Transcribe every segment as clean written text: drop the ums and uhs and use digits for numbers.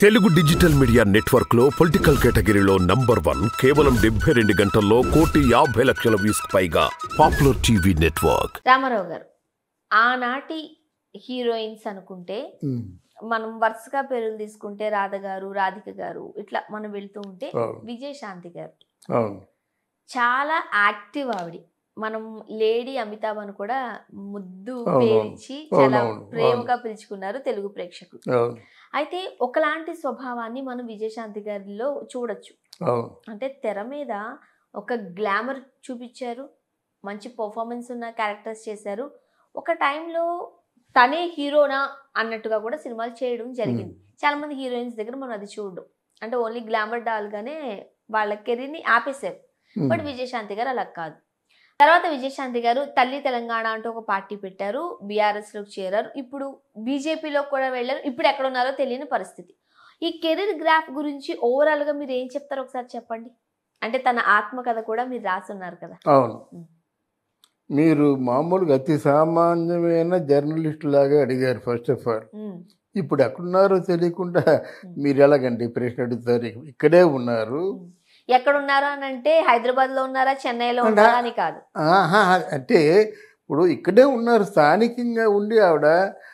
Telugu digital media network లో political కేటగిరీలో number 1 కేవలం 72 గంటల్లో 1,50,00,000 వ్యూస్ పైగా పాపులర్ టీవీ నెట్వర్క్. రామారావు గారు ఆనాటి హీరోయిన్స్ అనుకుంటే మనం వరుసగా పేర్లు తీసుకుంటే రాధ గారు, రాధిక గారు ఇట్లా మనం వెళ్తూ ఉంటే విజయశాంతి గారు చాలా యాక్టివ్ ఆవిడ. మనం లేడీ అమితాబ్ అని కూడా ముద్దు పేరించి చాలా ప్రేమగా పిలుచుకున్నారు తెలుగు ప్రేక్షకులు. అయితే ఒకలాంటి స్వభావాన్ని మనం విజయశాంతి గారిలో చూడొచ్చు. అంటే తెర మీద ఒక గ్లామర్ చూపించారు, మంచి పర్ఫార్మెన్స్ ఉన్న క్యారెక్టర్స్ చేశారు. ఒక టైంలో తనే హీరోనా అన్నట్టుగా కూడా సినిమాలు చేయడం జరిగింది. చాలా మంది హీరోయిన్స్ దగ్గర మనం అది చూడడం, అంటే ఓన్లీ గ్లామర్ డాల్గానే వాళ్ళ కెరీర్ని ఆపేశారు. బట్ విజయశాంతి గారు అలా కాదు. తర్వాత విజయశాంతి గారు తల్లి తెలంగాణ అంటూ ఒక పార్టీ పెట్టారు, బీఆర్ఎస్లోకి చేరారు, ఇప్పుడు బీజేపీలో కూడా వెళ్ళారు. ఇప్పుడు ఎక్కడ ఉన్నారో తెలియని పరిస్థితి. ఈ కెరీర్ గ్రాఫ్ గురించి ఓవరాల్గా మీరు ఏం చెప్తారో ఒకసారి చెప్పండి. అంటే తన ఆత్మకథ కూడా మీరు రాసున్నారు కదా. అవును, మీరు మామూలుగా అతి సామాన్యమైన జర్నలిస్ట్ లాగా అడిగారు. ఫస్ట్ ఆఫ్ ఆల్ ఇప్పుడు ఎక్కడున్నారో తెలియకుండా మీరు ఎలాగండి ప్రశ్న అడుగుతారు? ఇక్కడే ఉన్నారు. ఎక్కడున్నారా అని అంటే హైదరాబాద్ లో ఉన్నారా, చెన్నైలో ఉన్నారా అని కాదు. అంటే ఇప్పుడు ఇక్కడే ఉన్నారు. స్థానికంగా ఉండి ఆవిడ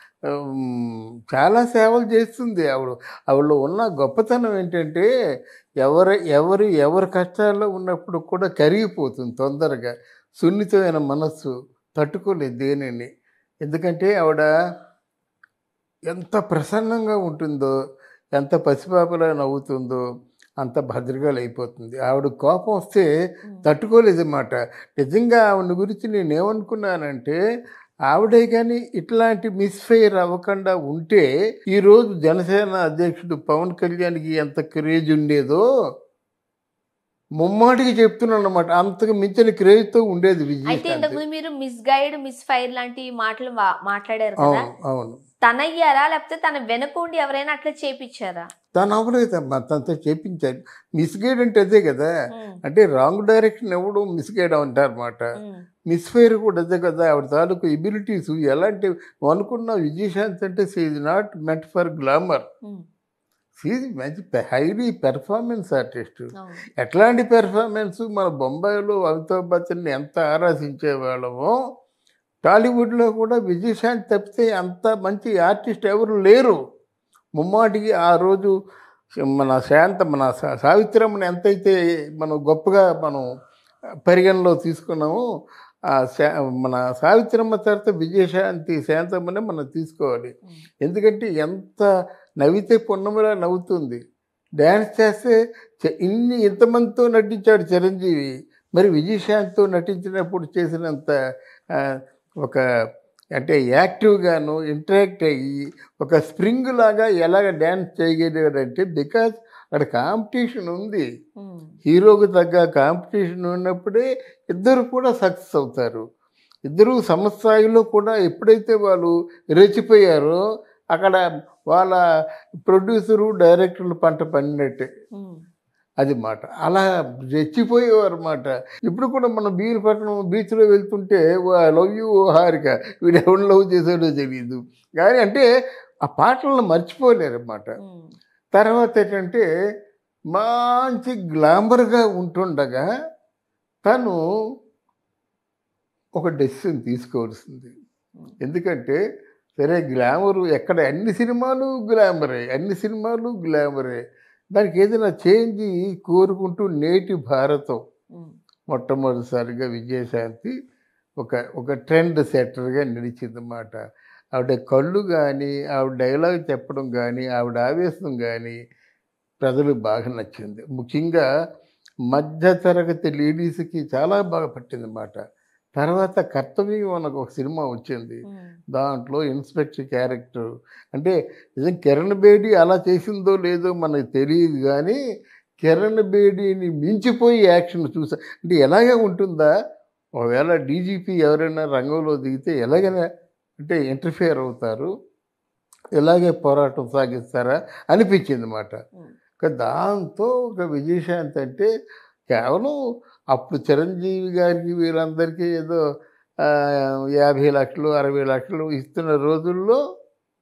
చాలా సేవలు చేస్తుంది. ఆవిడలో ఉన్న గొప్పతనం ఏంటంటే ఎవరి కష్టాల్లో ఉన్నప్పుడు కూడా కరిగిపోతుంది తొందరగా. సున్నితమైన మనస్సు, తట్టుకోలేదు దేనిని. ఎందుకంటే ఆవిడ ఎంత ప్రసన్నంగా ఉంటుందో, ఎంత పసిపాపలా నవ్వుతుందో అంత భద్రగాలు అయిపోతుంది. ఆవిడ కోపం వస్తే తట్టుకోలేదు అన్నమాట. నిజంగా ఆవిడ గురించి నేనేమనుకున్నానంటే, ఆవిడే కానీ ఇట్లాంటి మిస్ఫైర్ అవ్వకుండా ఉంటే ఈరోజు జనసేన అధ్యక్షుడు పవన్ కళ్యాణ్కి ఎంత క్రేజ్ ఉండేదో ముమ్మాటికి చెప్తున్నాను అనమాట. అంతకు మించిన క్రేజ్తో ఉండేది విజయ్. అయితే ఇంతకుముందు మీరు మిస్ గైడ్, మిస్ ఫైర్ లాంటి మాటలు మాట్లాడారు కదా. అవును, తన అయ్యారా లేకపోతే తన వెనకుండి ఎవరైనా అట్లా చేపించారా? తను అవ్వలేదమ్మా, తనతో చేపించారు. మిస్గైడ్ అంటే అదే కదా, అంటే రాంగ్ డైరెక్షన్ ఎవడు మిస్గైడ్ అంటారు అనమాట. మిస్ఫైర్ కూడా అదే కదా. ఆవిడ తాలూకు ఎబిలిటీస్ ఎలాంటి అనుకున్న విజయశాంతి అంటే she is not meant for glamour. She is మంచి హైలీ పెర్ఫార్మెన్స్ ఆర్టిస్ట్. ఎట్లాంటి పెర్ఫార్మెన్స్, మన బొంబాయిలో అమితాబ్ బచ్చన్ని ఎంత ఆరాధించేవాళ్ళమో టాలీవుడ్లో కూడా విజయశాంతి తప్పితే అంత మంచి ఆర్టిస్ట్ ఎవరు లేరు. ముమ్మాటికి ఆ రోజు మన సావిత్రమ్మని ఎంతైతే మనం గొప్పగా మనం పరిగణలో తీసుకున్నామో, మన సావిత్రమ్మ తర్వాత విజయశాంతి, శాంతమ్మనే మనం తీసుకోవాలి. ఎందుకంటే ఎంత నవ్వితే పొన్నమిలా నవ్వుతుంది. డ్యాన్స్ చేస్తే ఇంతమందితో నటించాడు చిరంజీవి. మరి విజయశాంతితో నటించినప్పుడు చేసినంత ఒక అంటే యాక్టివ్గాను ఇంటరాక్ట్ అయ్యి ఒక స్ప్రింగ్ లాగా ఎలాగ డ్యాన్స్ చేయగలిగాడంటే బికాజ్ అక్కడ కాంపిటీషన్ ఉంది. హీరోకి తగ్గ కాంపిటీషన్ ఉన్నప్పుడే ఇద్దరు కూడా సక్సెస్ అవుతారు. ఇద్దరు సమస్థాయిలో కూడా ఎప్పుడైతే వాళ్ళు రెచ్చిపోయారో అక్కడ వాళ్ళ ప్రొడ్యూసరు, డైరెక్టర్లు పంట పండినట్టే అది మాట. అలా రెచ్చిపోయేవారు మాట. ఇప్పుడు కూడా మనం బీర్పట్నం బీచ్లో వెళ్తుంటే లవ్ యూ హారిక, వీడు ఎవరు లవ్ చేశాడో తెలియదు కానీ అంటే ఆ పాటలను మర్చిపోలేరు అన్నమాట. తర్వాత ఏంటంటే మంచి గ్లామర్గా ఉంటుండగా తను ఒక డెసిషన్ తీసుకోవాల్సింది. ఎందుకంటే సరే గ్లామరు ఎక్కడ అన్ని సినిమాలు గ్లామరే, దానికి ఏదైనా చేంజ్ కోరుకుంటూ నేటి భారతం మొట్టమొదటిసారిగా విజయశాంతి ఒక ట్రెండ్ సెట్టర్గా నిలిచిందన్నమాట. ఆవిడ కళ్ళు కానీ, ఆవిడ డైలాగ్ చెప్పడం కానీ, ఆవిడ ఆవేశం కానీ ప్రజలకు బాగా నచ్చింది. ముఖ్యంగా మధ్యతరగతి లేడీస్కి చాలా బాగా పట్టిందన్నమాట. తర్వాత కర్తవ్యం అన్నకు ఒక సినిమా వచ్చింది. దాంట్లో ఇన్స్పెక్టర్ క్యారెక్టర్ అంటే నిజం కిరణ్ బేడి అలా చేసిందో లేదో మనకు తెలియదు కానీ కిరణ్ బేడిని మించిపోయి యాక్షన్ చూసా. అంటే ఎలాగే ఉంటుందా, ఒకవేళ డీజీపీ ఎవరైనా రంగంలో దిగితే ఎలాగైనా అంటే ఇంటర్ఫియర్ అవుతారు, ఎలాగే పోరాటం సాగిస్తారా అనిపించింది అన్నమాట. దాంతో ఒక విజయశాంతి అంటే కేవలం అప్పుడు చిరంజీవి గారికి వీళ్ళందరికీ ఏదో 50 లక్షలు 60 లక్షలు ఇస్తున్న రోజుల్లో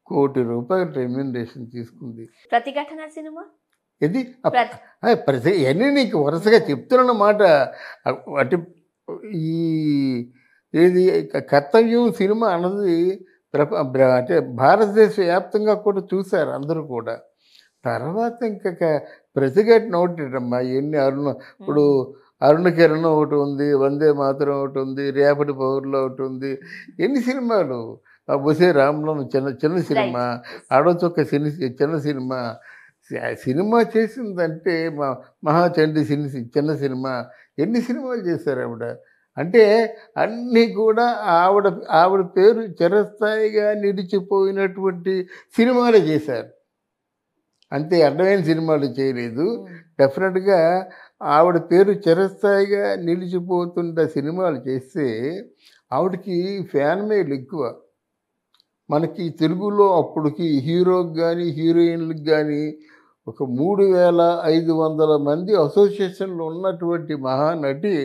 ₹1 కోటి రెమ్యూనరేషన్ తీసుకుంది. ప్రతిఘటన సినిమా ఇది ప్రతి ఇవన్నీ నీకు వరుసగా చెప్తున్న మాట. అంటే ఈ ఏది కర్తవ్యం సినిమా అన్నది అంటే భారతదేశ వ్యాప్తంగా కూడా చూశారు అందరూ కూడా. తర్వాత ఇంకా ప్రతిఘటన ఒకటమ్మా. ఎన్ని ఇప్పుడు అరుణ కిరణ్ ఒకటి ఉంది, వందే మాతరం ఒకటి ఉంది, రేపటి పౌరులో ఒకటి ఉంది. ఎన్ని సినిమాలు, బొసే రామలో చిన్న సినిమా, ఆడోచొక్క చిన్న సినిమా. సినిమా చేసిందంటే మహాచండి చిన్న సినిమా. ఎన్ని సినిమాలు చేశారు ఆవిడ. అంటే అన్నీ కూడా ఆవిడ పేరు చిరస్థాయిగా నిలిచిపోయినటువంటి సినిమాలే చేశారు. అంతే, అడ్డమైన సినిమాలు చేయలేదు. డెఫినెట్గా ఆవిడ పేరు చిరస్థాయిగా నిలిచిపోతున్న సినిమాలు చేస్తే ఆవిడకి ఫ్యాన్ మెయిల్ ఎక్కువ. మనకి తెలుగులో అప్పటికి హీరోకి కానీ హీరోయిన్లకు కానీ ఒక 3500 మంది అసోసియేషన్లో ఉన్నటువంటి మహానటి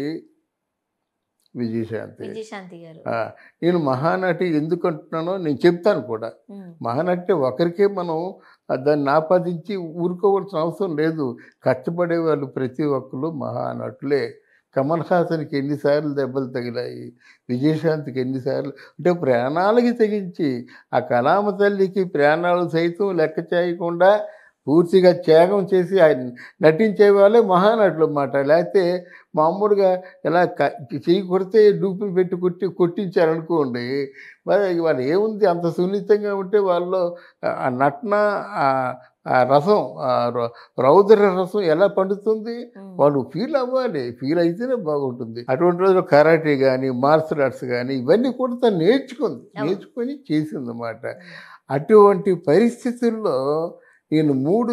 విజయశాంతి గారు. నేను మహానటి ఎందుకు అంటున్నానో నేను చెప్తాను కూడా. మహానటి ఒకరికే మనం దాన్ని ఆపాదించి ఊరుకోవాల్సిన అవసరం లేదు. కష్టపడే వాళ్ళు ప్రతి ఒక్కరు మహానటులే. కమల్ హాసన్కి ఎన్నిసార్లు దెబ్బలు తగిలాయి, విజయశాంతికి ఎన్నిసార్లు, అంటే ప్రాణాలకి తెగించి ఆ కళామ తల్లికి ప్రాణాలు సైతం లెక్క చేయకుండా పూర్తిగా త్యాగం చేసి ఆయన నటించే వాళ్ళే మహానటులు అన్నమాట. లేకపోతే మామూలుగా ఇలా చెయ్యి కొడితే డూపులు పెట్టి కొట్టించారనుకోండి, మరి వాళ్ళు ఏముంది, అంత సున్నితంగా ఉంటే వాళ్ళు ఆ నటన ఆ రసం, రౌద్ర రసం ఎలా పండుతుంది, వాళ్ళు ఫీల్ అవ్వాలి. ఫీల్ అయితేనే బాగుంటుంది. అటువంటి రోజులు కరాటే కానీ మార్షల్ ఆర్ట్స్ కానీ ఇవన్నీ కూడా తను నేర్చుకొని చేసిందన్నమాట. అటువంటి పరిస్థితుల్లో నేను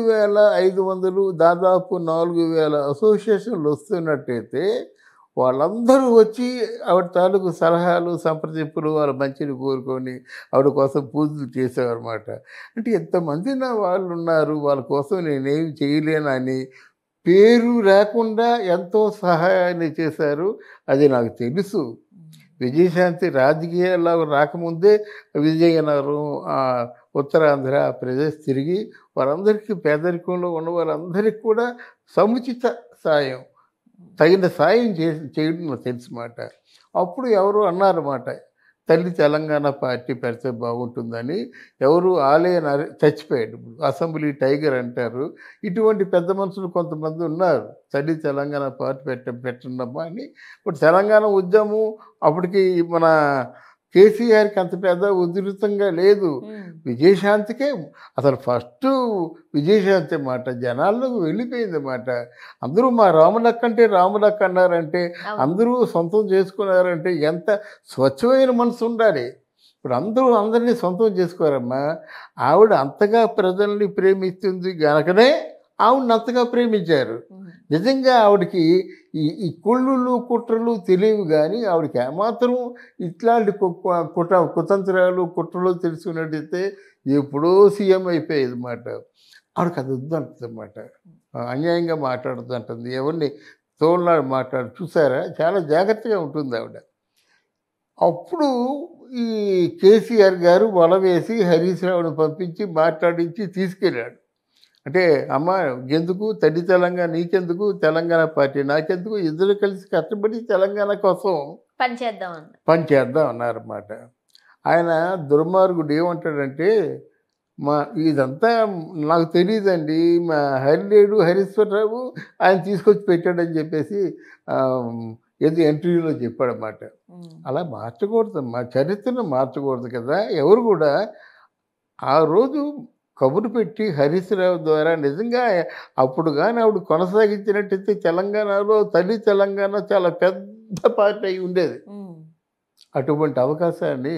3500 దాదాపు 4000 అసోసియేషన్లు వస్తున్నట్టయితే వాళ్ళందరూ వచ్చి ఆవిడ తాలూకు సలహాలు సంప్రదింపులు వాళ్ళ మంచిని కోరుకొని ఆవిడ కోసం పూజలు చేసేవారు అన్నమాట. అంటే ఎంతమంది నా వాళ్ళు ఉన్నారు, వాళ్ళ కోసం నేనేం చేయలేనని పేరు లేకుండా ఎంతో సహాయాన్ని చేశారు. అది నాకు తెలుసు. విజయశాంతి రాజకీయాల్లో రాకముందే విజయనగరం, ఉత్తరాంధ్ర ప్రదేశ్ తిరిగి వారందరికీ పేదరికంలో ఉన్న వాళ్ళందరికీ కూడా సముచిత సాయం, తగిన సాయం చేయడం నాకు తెలుసు మాట. అప్పుడు ఎవరు అన్నారన్నమాట, తల్లి తెలంగాణ పార్టీ పెడితే బాగుంటుందని. ఎవరు ఆలయ చచ్చిపోయాడు, అసెంబ్లీ టైగర్ అంటారు. ఇటువంటి పెద్ద మనుషులు కొంతమంది ఉన్నారు, తల్లి తెలంగాణ పార్టీ పెట్టండమ్మా అని. ఇప్పుడు తెలంగాణ ఉద్యమం అప్పటికి మన కేసీఆర్కి అంత పెద్ద ఉధృతంగా లేదు. విజయశాంతికే అసలు ఫస్ట్ విజయశాంతి మాట జనాల్లోకి వెళ్ళిపోయింది అన్నమాట. అందరూ మా రాములక్క అంటే రాములక్క అన్నారంటే, అందరూ సొంతం చేసుకున్నారంటే ఎంత స్వచ్ఛమైన మనసు ఉండాలి. ఇప్పుడు అందరినీ సొంతం చేసుకోరమ్మా. ఆవిడ అంతగా ప్రజల్ని ప్రేమిస్తుంది గనకనే ఆవిడని అంతగా ప్రేమించారు. నిజంగా ఆవిడకి ఈ కుళ్ళులు కుట్రలు తెలియవు, కానీ ఆవిడకి ఏమాత్రం ఇట్లాంటి కుతంత్రాలు కుట్రలు తెలుసుకున్నట్టయితే ఎప్పుడో సీఎం అయిపోయేది అన్నమాట. ఆవిడకి అది వద్దంటుంది అన్నమాట. అన్యాయంగా మాట్లాడుతుంటుంది, ఎవరిని తోళ్ళాడు చూసారా, చాలా జాగ్రత్తగా ఉంటుంది ఆవిడ. అప్పుడు ఈ కేసీఆర్ గారు వల వేసి హరీష్ రావుని పంపించి మాట్లాడించి తీసుకెళ్ళాడు. అంటే అమ్మ ఎందుకు తల్లి తెలంగాణ, నీకెందుకు తెలంగాణ పార్టీ, నాకెందుకు, ఇద్దరు కలిసి కష్టపడి తెలంగాణ కోసం పనిచేద్దాం అన్నారన్నమాట. ఆయన దుర్మార్గుడు ఏమంటాడంటే, ఇదంతా నాకు తెలియదండి, మా హరిలేడు హరీశ్వరరావు ఆయన తీసుకొచ్చి పెట్టాడని చెప్పేసి ఏదో ఇంటర్వ్యూలో చెప్పాడన్నమాట. అలా మార్చకూడదమ్మా, చరిత్రను మార్చకూడదు కదా. ఎవరు కూడా ఆ రోజు కబురు పెట్టి హరీష్ రావు ద్వారా నిజంగా అప్పుడు కానీ ఆవిడ కొనసాగించినట్టయితే తెలంగాణలో తల్లి తెలంగాణ చాలా పెద్ద పార్టీ అయి ఉండేది. అటువంటి అవకాశాన్ని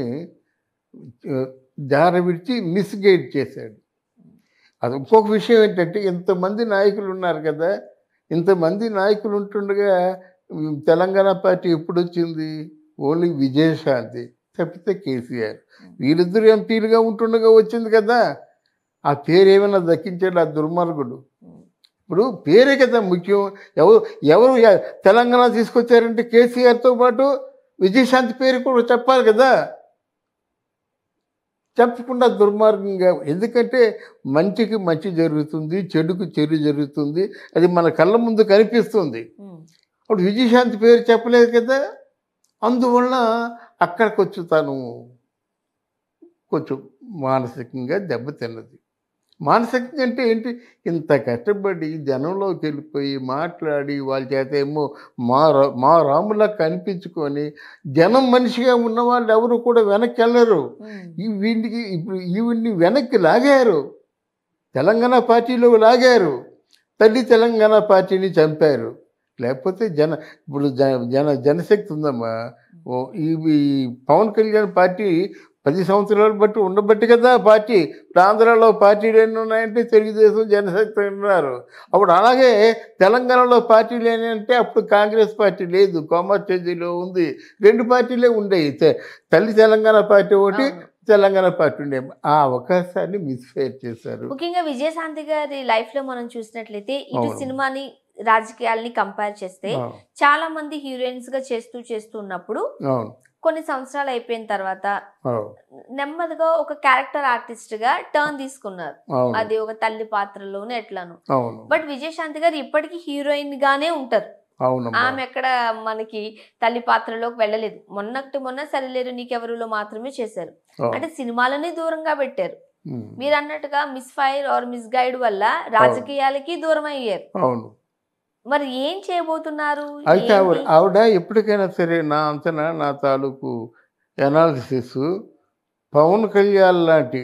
జారవిడిచి మిస్గైడ్ చేశాడు. అది ఇంకొక విషయం ఏంటంటే, ఇంతమంది నాయకులు ఉన్నారు కదా, ఇంతమంది నాయకులు ఉంటుండగా తెలంగాణ పార్టీ ఎప్పుడు వచ్చింది? ఓన్లీ విజయశాంతి తప్పితే కేసీఆర్, వీరిద్దరు ఎంపీలుగా ఉంటుండగా వచ్చింది కదా. ఆ పేరు ఏమైనా దక్కించాడు ఆ దుర్మార్గుడు? ఇప్పుడు పేరే కదా ముఖ్యం. ఎవరు తెలంగాణ తీసుకొచ్చారంటే కేసీఆర్తో పాటు విజయశాంతి పేరు కూడా చెప్పాలి కదా. చెప్పకుండా దుర్మార్గంగా, ఎందుకంటే మంచికి మంచి జరుగుతుంది, చెడుకు చెడు జరుగుతుంది, అది మన కళ్ళ ముందు కనిపిస్తుంది. అప్పుడు విజయశాంతి పేరు చెప్పలేదు కదా, అందువల్ల అక్కడికి వచ్చి తను కొంచెం మానసికంగా దెబ్బతిన్నది. మానసికంగా అంటే ఏంటి, ఇంత కష్టపడి జనంలోకి వెళ్ళిపోయి మాట్లాడి వాళ్ళ చేత ఏమో మా రాములా కనిపించుకొని జనం మనిషిగా ఉన్న వాళ్ళు ఎవరు కూడా వెనక్కి వెళ్ళరు. వీటికి ఇప్పుడు ఈవిడ్ని వెనక్కి లాగారు, తెలంగాణ పార్టీలో లాగారు, తల్లి తెలంగాణ పార్టీని చంపారు. లేకపోతే ఇప్పుడు జనశక్తి ఉందమ్మా. ఈ పవన్ కళ్యాణ్ పార్టీ 10 సంవత్సరాలు బట్టి ఉండబట్టి కదా పార్టీ. ఇప్పుడు ఆంధ్రాలో పార్టీలు ఎన్ని ఉన్నాయంటే తెలుగుదేశం, జనశక్తి ఉన్నారు. అప్పుడు అలాగే తెలంగాణలో పార్టీలు ఏమి అంటే అప్పుడు కాంగ్రెస్ పార్టీ లేదు, కోమర్చేజీలో ఉంది, 2 పార్టీలే ఉండేవి. తల్లి తెలంగాణ పార్టీ ఒకటి, తెలంగాణ పార్టీ ఉండే. ఆ అవకాశాన్ని మిస్ఫైర్ చేశారు. ముఖ్యంగా విజయశాంతి గారి లైఫ్ లో మనం చూసినట్లయితే ఇటు సినిమాని రాజకీయాలని కంపేర్ చేస్తే చాలా మంది హీరోయిన్స్ గా చేస్తూ ఉన్నప్పుడు కొన్ని సంవత్సరాలు అయిపోయిన తర్వాత నెమ్మదిగా ఒక క్యారెక్టర్ ఆర్టిస్ట్ గా టర్న్ తీసుకున్నారు. అది ఒక తల్లి పాత్రలోనే ఎట్లాను. బట్ విజయశాంతి గారు ఇప్పటికీ హీరోయిన్ గానే ఉంటారు. ఆమె ఎక్కడ మనకి తల్లి పాత్రలోకి వెళ్ళలేదు. మొన్న సరిలేరు నీకెవరులో మాత్రమే చేశారు. అంటే సినిమాలని దూరంగా పెట్టారు. మీరు అన్నట్టుగా misfire or misguide వల్ల రాజకీయాలకి దూరం అయ్యారు. మరి ఏం చేయబోతున్నారు? అయితే ఆవిడ ఎప్పటికైనా సరే, నా అంచనా, నా తాలూకు ఎనాలిసిస్, పవన్ కళ్యాణ్ లాంటి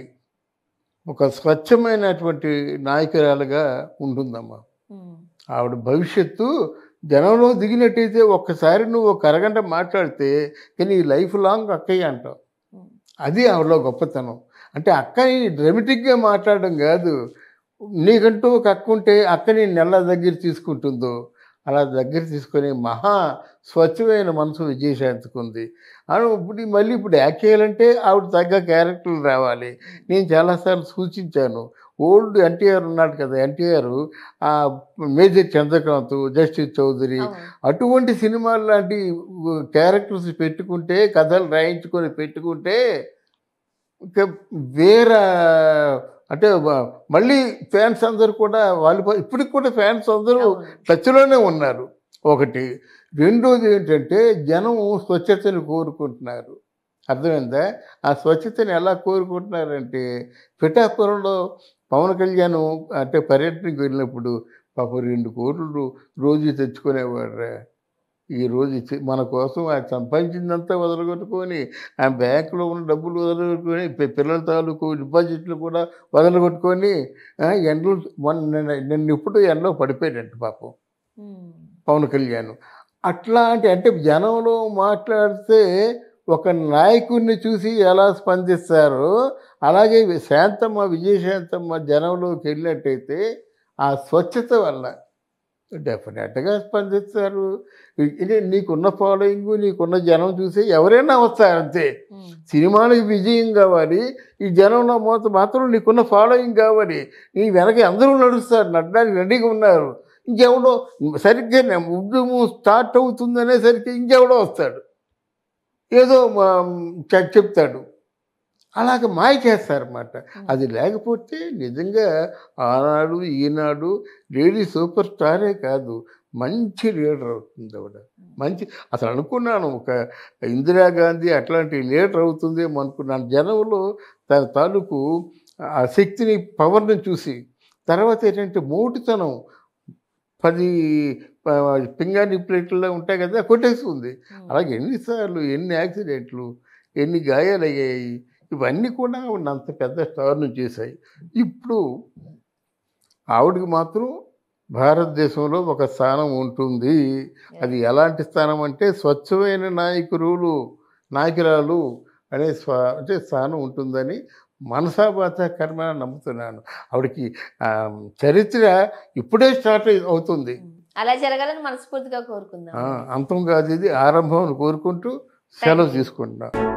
ఒక స్వచ్ఛమైనటువంటి నాయకురాలుగా ఉంటుందమ్మా. ఆవిడ భవిష్యత్తు జనంలో దిగినట్టయితే ఒక్కసారి నువ్వు ఒక అరగంట మాట్లాడితే కానీ లైఫ్ లాంగ్ అక్కయ్య అంటావు. అది ఆవిడలో గొప్పతనం. అంటే అక్కని డ్రామాటిక్గా మాట్లాడడం కాదు, నీకంటూ ఒక అక్క ఉంటే అక్కని నెల దగ్గర తీసుకుంటుందో అలా దగ్గర తీసుకొని మహా స్వచ్ఛమైన మనసు విజయశాంతికి ఉంది. ఇప్పుడు యాక్ట్ చేయాలంటే ఆవిడ తగ్గ క్యారెక్టర్లు రావాలి. నేను చాలాసార్లు సూచించాను. ఓల్డ్ ఎన్టీఆర్ ఉన్నాడు కదా, ఎన్టీఆర్ మేజర్ చంద్రకాంత్, జస్టిస్ చౌదరి, అటువంటి సినిమాలు లాంటి క్యారెక్టర్స్ పెట్టుకుంటే, కథలు రాయించుకొని పెట్టుకుంటే ఇంకా వేరే అంటే మళ్ళీ ఫ్యాన్స్ అందరూ కూడా వాళ్ళు ఇప్పటికి కూడా ఫ్యాన్స్ అందరూ టచ్లోనే ఉన్నారు. ఒకటి. రెండోది ఏంటంటే జనం స్వచ్ఛతను కోరుకుంటున్నారు. అర్థమైందా? ఆ స్వచ్ఛతను ఎలా కోరుకుంటున్నారంటే, పిఠాపురంలో పవన్ కళ్యాణ్ అంటే పర్యటనకు వెళ్ళినప్పుడు పాపం 2 కోట్లు రోజు తెచ్చుకునేవాడు. ఈరోజు మన కోసం ఆయన సంపాదించిందంతా వదలగొట్టుకొని, ఆ బ్యాంకులో ఉన్న డబ్బులు వదలగొట్టుకొని, పిల్లల తాలూకు డిపాజిట్లు కూడా వదలగొట్టుకొని ఎండలు నిన్న ఇప్పుడు ఎండలో పడిపోయాడంట పాపం పవన్ కళ్యాణ్. అట్లాంటి అంటే జనంలో మాట్లాడితే ఒక నాయకుడిని చూసి ఎలా స్పందిస్తారో అలాగే విజయశాంతమ్మ జనంలోకి వెళ్ళినట్టయితే ఆ స్వచ్ఛత వల్ల డెఫినెట్గా స్పందిస్తారు. నీకున్న ఫాలోయింగ్, నీకున్న జనం చూసి ఎవరైనా వస్తారు అంతే. సినిమానికి విజయం కావాలి, ఈ జనంలో మాత్రం నీకున్న ఫాలోయింగ్ కావాలి. నీ వెనక అందరూ నడుస్తారు, నడడానికి రెడీగా ఉన్నారు. ఇంకెవడో సరిగ్గా ఉద్యమం స్టార్ట్ అవుతుందనేసరికి ఇంకెవడో వస్తాడు, ఏదో చెప్తాడు, అలాగ మాయ చేస్తారన్నమాట. అది లేకపోతే నిజంగా ఆనాడు ఈనాడు లేడీ సూపర్ స్టారే కాదు, మంచి లీడర్ అవుతుంది ఆవిడ. మంచి అసలు అనుకున్నాను ఒక ఇందిరాగాంధీ అట్లాంటి లీడర్ అవుతుందేమో అనుకున్నాను. జనంలో తన తాలూకు ఆ శక్తిని, పవర్ని చూసి. తర్వాత ఏంటంటే మోటుతనం, 10 పింగాణి ప్లేట్లలో ఉంటాయి కదా, కొట్టేస్తుంది. అలాగే ఎన్నిసార్లు ఎన్ని యాక్సిడెంట్లు, ఎన్ని గాయాలయ్యాయి, ఇవన్నీ కూడా ఆవిడ అంత పెద్ద స్టార్ను చేశాయి. ఇప్పుడు ఆవిడకి మాత్రం భారతదేశంలో ఒక స్థానం ఉంటుంది. అది ఎలాంటి స్థానం అంటే స్వచ్ఛమైన నాయకురాలు అనే అంటే స్థానం ఉంటుందని మనసాబాత కర్మ నమ్ముతున్నాను. ఆవిడకి చరిత్ర ఇప్పుడే స్టార్ట్ అవుతుంది. అలా జరగాలని మనస్ఫూర్తిగా కోరుకుందాం. అంతం కాదు, ఇది ఆరంభం కోరుకుంటూ సెలవు తీసుకుంటున్నాను.